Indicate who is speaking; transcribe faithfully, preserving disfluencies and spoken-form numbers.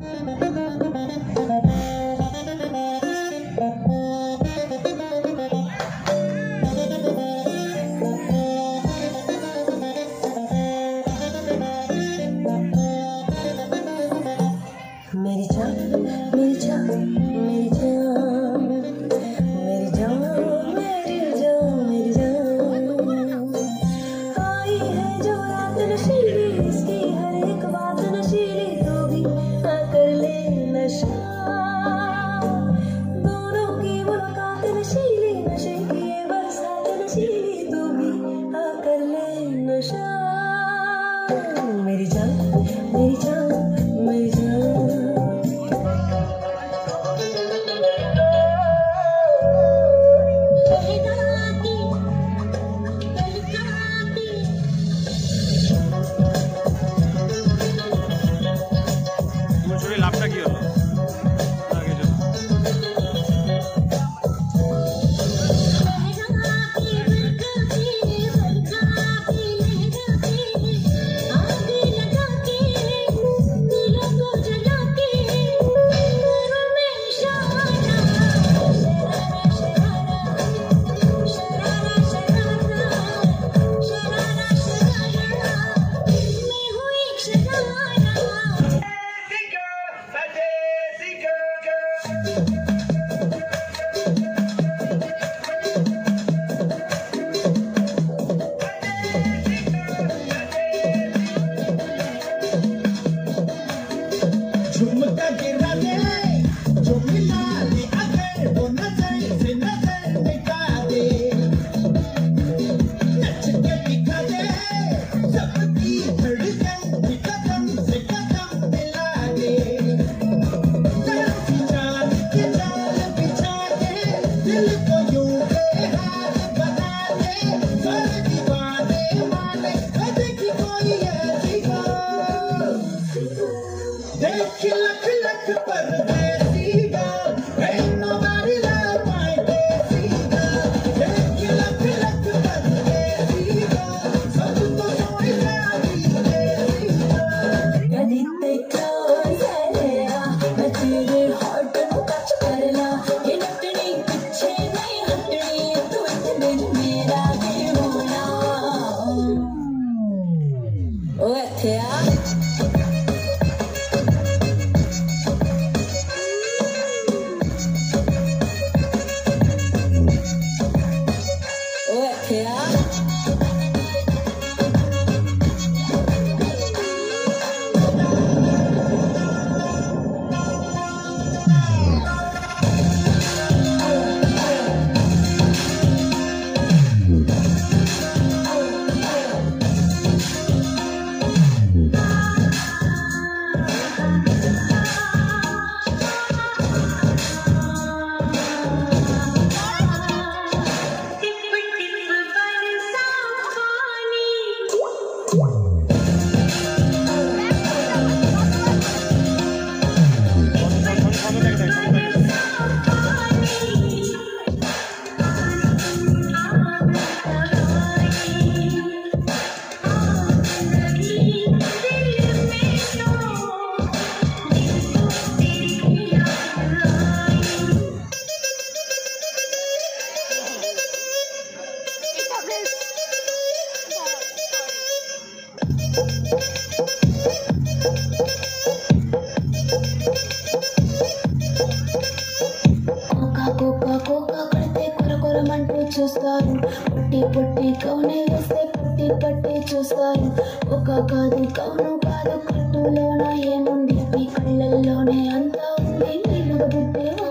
Speaker 1: मेरी जान मेरी जान मेरी जान मेरी जान मेरी जान मेरी जान आई है जो रात नशीली, इसकी हर एक बात नशीली, तो भी आ कर ले नशा। दोनों की मुलाकात नशीली, नशे की ये बरसात नशीली, तो भी आ कर ले नशा। मेरी जान मेरी जान मेरी जान
Speaker 2: লাভটা কি হলো? আগে চলো।
Speaker 3: झुमका गिरा दे जो मिला दे, अगर वो नजर से नजर मिटा दे, नच के दिखा दे सबकी धड़कन की, कदम से कदम मिला दे, जान के जाल बिछा दे, दिल को यूं बेहाल बना दे, कर दीवाने माने कदे की कोई ऐसी हो, देख लख लख परदेसी girl, ain't nobody love my desi girl, देख लख लख परदेसी girl, सबको सोई प्यारी देसी girl।
Speaker 1: कदी ते close आया, मैं तेरे heart को touch करला, ये नटनी पीछे नहीं हटनी, तू एक दिन मेरा दीवाना। ओए थिया ओए थिया కోకా కోకా కడితే కొర కొరమంటూ చూస్తారు, పుట్టి పుట్టి కౌనే వేస్తే పట్టి పట్టి చూస్తారు, ఒక కాదు కౌను కాదు కట్టులోన ఏముంది, మీ కళ్ళల్లోనే అంతా ఉంది, నీళ్ళ బుద్ధి